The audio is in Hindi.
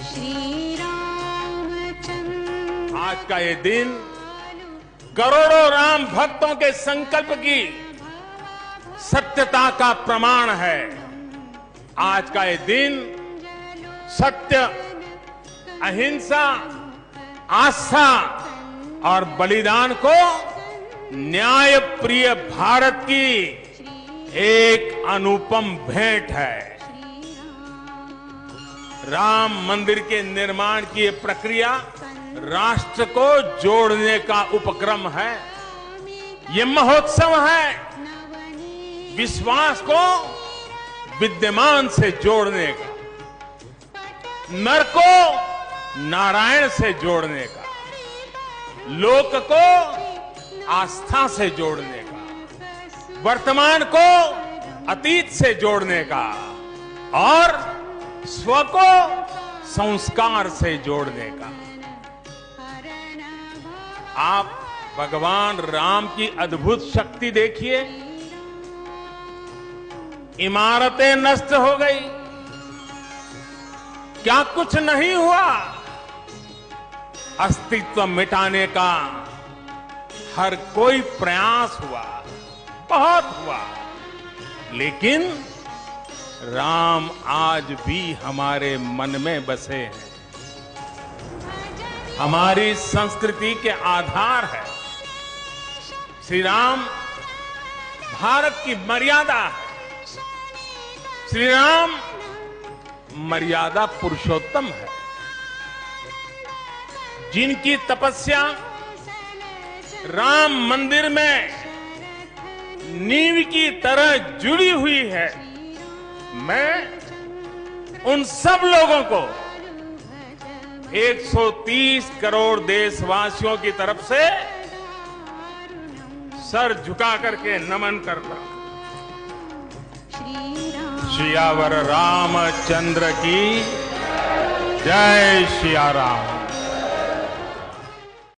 श्री रामचंद्र। आज का ये दिन करोड़ों राम भक्तों के संकल्प की सत्यता का प्रमाण है। आज का ये दिन सत्य, अहिंसा, आस्था और बलिदान को न्याय प्रिय भारत की एक अनुपम भेंट है। राम मंदिर के निर्माण की ये प्रक्रिया राष्ट्र को जोड़ने का उपक्रम है। ये महोत्सव है विश्वास को विद्यमान से जोड़ने का, नर को नारायण से जोड़ने का, लोक को आस्था से जोड़ने का, वर्तमान को अतीत से जोड़ने का और स्व को संस्कार से जोड़ने का। आप भगवान राम की अद्भुत शक्ति देखिए। इमारतें नष्ट हो गई, क्या कुछ नहीं हुआ? अस्तित्व मिटाने का हर कोई प्रयास हुआ, बहुत हुआ, लेकिन राम आज भी हमारे मन में बसे हैं, हमारी संस्कृति के आधार है। श्री राम भारत की मर्यादा है। श्री राम मर्यादा पुरुषोत्तम है, जिनकी तपस्या राम मंदिर में नींव की तरह जुड़ी हुई है। मैं उन सब लोगों को 130 करोड़ देशवासियों की तरफ से सर झुका करके नमन करता हूं। सियावर रामचंद्र की जय। सिया राम।